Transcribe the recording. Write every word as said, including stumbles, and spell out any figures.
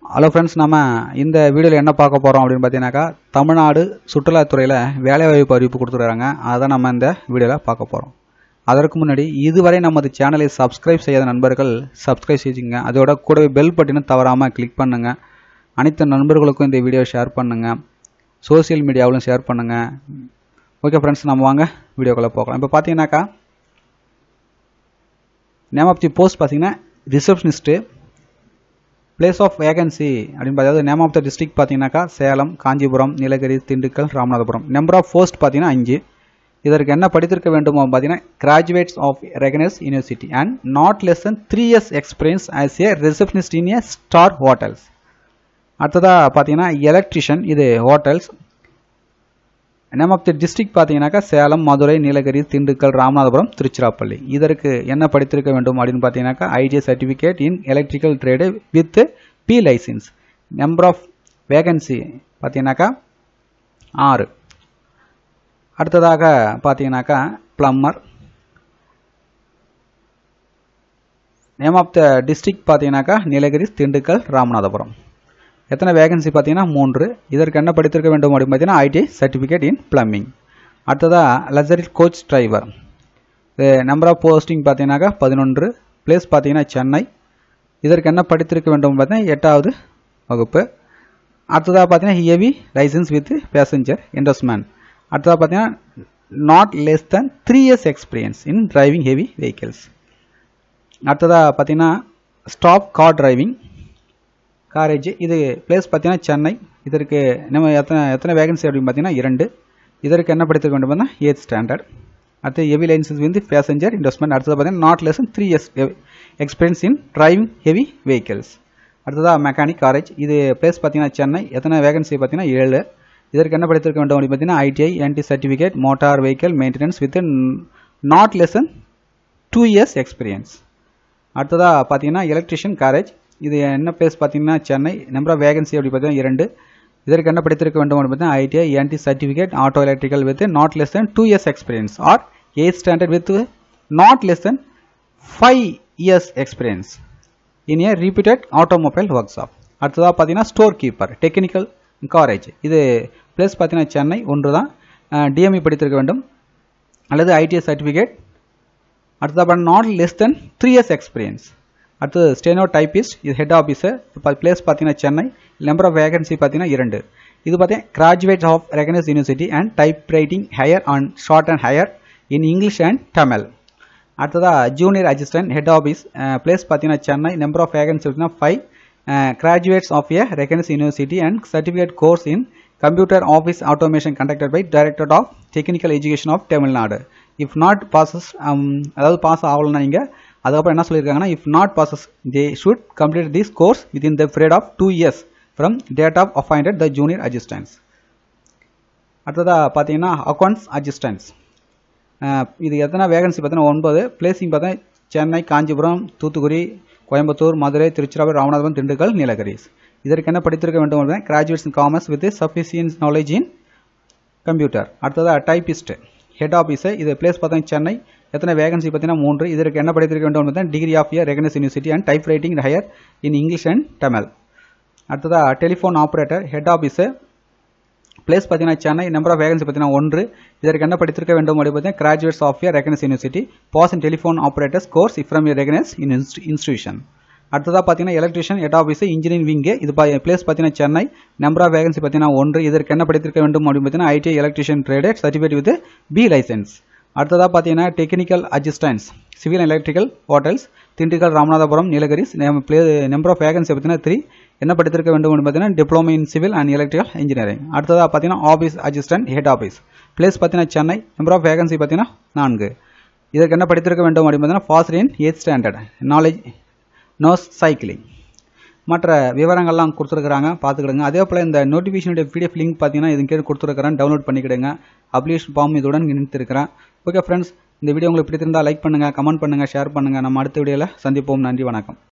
Hello friends, நம்ம இந்த வீடியோவில் என்ன பார்க்க போகிறோம் அப்படின்னு பார்த்தீங்கன்னாக்கா, தமிழ்நாடு சுற்றுலாத்துறையில் வேலைவாய்ப்பு அறிவிப்பு கொடுத்துருக்காங்க. அதை நம்ம இந்த வீடியோவில் பார்க்க போகிறோம். அதற்கு முன்னாடி இதுவரை நமது சேனலை சப்ஸ்கிரைப் செய்யாத நண்பர்கள் சப்ஸ்கிரைப் செஞ்சுங்க. அதோட கூடவே பெல் பட்டனும் தவறாமல் கிளிக் பண்ணுங்கள். அனைத்து நண்பர்களுக்கும் இந்த வீடியோவை ஷேர் பண்ணுங்கள். சோசியல் மீடியாவிலும் ஷேர் பண்ணுங்கள். ஓகே ஃப்ரெண்ட்ஸ், நம்ம வாங்க வீடியோக்குள்ளே போகலாம். இப்போ பார்த்தீங்கன்னாக்கா, நேம் ஆஃப் தி போஸ்ட் பார்த்தீங்கன்னா ரிசப்ஷனிஸ்ட்டு. பிளேஸ் ஆஃப் வேகன்சி அப்படின்னு பார்த்தா நேம் ஆஃப் த டிஸ்ட்ரிக்ட் பார்த்தீங்கன்னாக்கா Salem, Kanchipuram, Nilgiri, Dindigul, Ramanathapuram. Number of post பார்த்தீங்கன்னா அஞ்சு. இதற்கு என்ன படித்திருக்க வேண்டுமோ பார்த்தீங்கன்னா graduates of recognised university and not less than three years experience as a receptionist in a star hotels. அடுத்ததாக பார்த்தீங்கன்னா எலக்ட்ரிஷியன், இது hotels. Name of the district பார்த்தீங்கன்னாக்கா சேலம், மதுரை, நீலகிரி, திண்டுக்கல், ராமநாதபுரம், திருச்சிராப்பள்ளி. இதற்கு என்ன படித்திருக்க வேண்டும் அப்படின்னு பார்த்தீங்கன்னாக்கா ITI certificate in electrical trade with B licence. Number of vacancy பார்த்தீங்கன்னாக்கா ஆறு. அடுத்ததாக பார்த்தீங்கன்னாக்கா plumber. Name of the district பார்த்தீங்கன்னாக்கா நீலகிரி, திண்டுக்கல், ராமநாதபுரம். எத்தனை வேகன்சி பார்த்தீங்கன்னா மூன்று. இதற்கு என்ன படித்திருக்க வேண்டும் அப்படின்னு பார்த்தீங்கன்னா ஐடிஐ சர்டிஃபிகேட் இன் பிளம்பிங். அடுத்ததாக luxury coach driver. Number of posting பார்த்தீங்கன்னாக்கா பதினொன்று. பிளேஸ் பார்த்தீங்கன்னா சென்னை. இதற்கு என்ன படித்திருக்க வேண்டும் பார்த்தீங்கன்னா எட்டாவது வகுப்பு. அடுத்ததாக பார்த்தீங்கன்னா heavy licence with passenger endorsement. அடுத்ததாக பார்த்தீங்கன்னா not less than three years experience in driving heavy vehicles. அடுத்ததாக பார்த்தீங்கன்னா ஸ்டாப் கார் டிரைவிங் காரேஜ். இது பிளேஸ் பார்த்தீங்கன்னா சென்னை. இதற்கு நம்ம எத்தனை எத்தனை வேகன்சி அப்படின்னு பார்த்தீங்கன்னா இரண்டு. இதற்கு என்ன படித்திருக்க வேண்டும் பார்த்தீங்கன்னா எய்த் ஸ்டாண்டர்ட். அடுத்து ஹெவி லைசன்ஸ் வந்து பேசஞ்சர் இண்டஸ்ட்மெண்ட். அடுத்தது பார்த்தீங்கன்னா not less than three years experience in driving heavy vehicles. அடுத்ததாக மெக்கானிக் காரேஜ். இது பிளேஸ் பார்த்தீங்கன்னா சென்னை. எத்தனை வேகன்சி பார்த்தீங்கன்னா ஏழு. இதற்கு என்ன படித்திருக்க வேண்டும் அப்படின்னு பார்த்தீங்கன்னா ITI NT certificate motor vehicle maintenance with not less than two years experience. அடுத்ததாக பார்த்தீங்கன்னா எலக்ட்ரிஷியன் காரேஜ். இது என்ன பிளேஸ் பார்த்தீங்கன்னா சென்னை. நம்பர் ஆஃப் வேகன்சி அப்படி பார்த்தீங்கன்னா இரண்டு. இதற்கு என்ன படித்திருக்க வேண்டும் அப்படின்னு பார்த்தீங்கன்னா ITI NT certificate auto electrical with not less than two years experience or eighth standard with not less than five years experience in a reputed automobile workshop. அடுத்ததாக பார்த்தீங்கன்னா ஸ்டோர் கீப்பர் டெக்னிக்கல் காரேஜ். இது place பார்த்தீங்கன்னா சென்னை ஒன்று தான். DME படித்திருக்க வேண்டும் அல்லது ITI certificate. அடுத்ததாக not less than three years experience. அடுத்து ஸ்டெனோ டைப்பிஸ்ட், இது ஹெட் ஆஃபீஸர். பிளேஸ் பார்த்தீங்கன்னா சென்னை. நம்பர் ஆஃப் வேகன்சி பார்த்தீங்கன்னா இரண்டு. இது பார்த்தீங்கன்னா graduate of recognised university and type writing higher and short and higher in English and Tamil. அடுத்ததாக junior assistant head office. Place பார்த்தீங்கன்னா Chennai. Number of vacancy பார்த்தீங்கன்னா five. Graduates of a recognised university and certificate course in computer office automation conducted by director of technical education of Tamil Nadu. If not passes, அதாவது pass ஆகலன்னா நீங்கள் அதுக்கப்புறம் என்ன சொல்லியிருக்காங்கன்னா if not passes they should complete this course within the period of two years from date of appointed the junior assistants. அடுத்ததாக பார்த்தீங்கன்னா accounts assistance. இது எத்தனை வேகன்சி பார்த்தீங்கன்னா ஒன்பது. பிளேசிங் பார்த்தீங்கன்னா சென்னை, காஞ்சிபுரம், தூத்துக்குடி, கோயம்புத்தூர், மதுரை, திருச்சிராப்பள்ளி, ராமநாதபுரம், திண்டுக்கல், நீலகிரி. இதற்கு என்ன படித்திருக்க வேண்டும் அப்படின்னா graduates in commerce with sufficient knowledge in computer. அடுத்ததாக டைப்பிஸ்ட் ஹெட் ஆஃபீஸர். இது பிளேஸ் பார்த்தீங்கன்னா சென்னை. எத்தனை வேகன்சி பார்த்தீங்கன்னா மூன்று. இதற்கு என்ன படித்திருக்க வேண்டும் பார்த்தீங்கன்னா degree of a recognised university and type writing higher in English and Tamil. அடுத்ததாக telephone operator head officer. Place பார்த்தீங்கன்னா சென்னை. நம்பர் ஆஃப் வேகன்சி பார்த்தீங்கன்னா ஒன்று. இதற்கு என்ன படித்திருக்க வேண்டும் அப்படின்னு பார்த்தீங்கன்னா graduates of a recognised university pass in telephone operators course from a recognised institution. அடுத்ததாக பார்த்தீங்கன்னா electrician head officer engineering wing. இது பிளேஸ் பார்த்தீங்கன்னா சென்னை. நம்பர் ஆஃப் வேகன்சி பார்த்தீங்கன்னா ஒன்று. இதற்கு என்ன படித்திருக்க வேண்டும் அப்படின்னு பார்த்தீங்கன்னா ITI electrician traded certificate with B licence. அடுத்ததாக பார்த்தீங்கன்னா technical assistants civil and electrical hotels Dindigul, Ramanathapuram, Nilgiri. Number of vacancy பார்த்தீங்கன்னா த்ரீ. என்ன படித்திருக்க வேண்டும் பார்த்தீங்கன்னா diploma in civil and electrical engineering. அடுத்ததாக பார்த்தீங்கன்னா office assistant head office. Place பார்த்தீங்கன்னா சென்னை. நம்பர் ஆஃப் வேகன்சி பார்த்தீங்கன்னா நான்கு. இதற்கு என்ன படித்திருக்க வேண்டும் அப்படின்னு பார்த்தீங்கன்னா passed in eighth standard knowledge knows cycling. மற்ற விவரங்கள்லாம் கொடுத்துருக்குறாங்க, பார்த்துக்கிடுங்க. அதே போல் இந்த நோட்டிஃபிகேஷனுடைய பிடிஎஃப் லிங்க் பார்த்தீங்கன்னா இது கீழே கொடுத்துருக்கிறேன், டவுன்லோட் பண்ணிக்கிடுங்க. அப்ளிகேஷன் ஃபார்ம் இதுடன் இணைத்திருக்கிறேன். ஓகே ஃப்ரெண்ட்ஸ், இந்த வீடியோ உங்களுக்கு பிடித்திருந்தால் லைக் பண்ணுங்கள், கமெண்ட் பண்ணுங்கள், ஷேர் பண்ணுங்கள். நம்ம அடுத்த வீடியோவில் சந்திப்போம். நன்றி, வணக்கம்.